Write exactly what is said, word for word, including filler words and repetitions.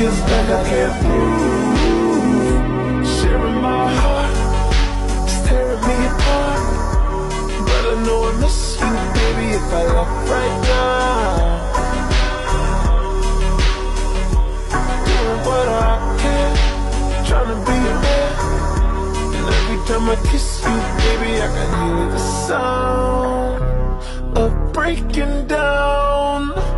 feels like I can't move. Sharing my heart, just tearing me apart. But I know I miss you, baby, if I left right now. Doing what I can, trying to be a man. And every time I kiss you, baby, I can hear the sound of breaking down.